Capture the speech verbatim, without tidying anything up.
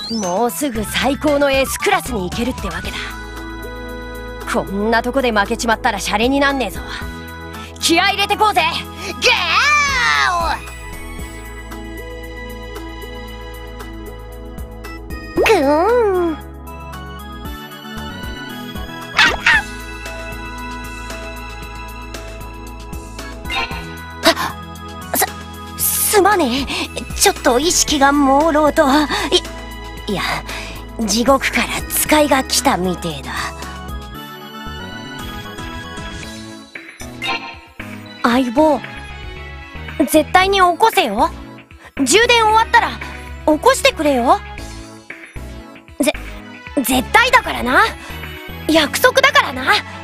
もうすぐ最高の S クラスに行けるってわけだ。こんなとこで負けちまったらシャレになんねえぞ。気合い入れてこうぜ。ゲーぐーん。すまねえ、ちょっと意識が朦朧と。いいや、地獄から使いが来たみてえだ。相棒、絶対に起こせよ。充電終わったら起こしてくれよ。ぜ絶対だからな。約束だからな。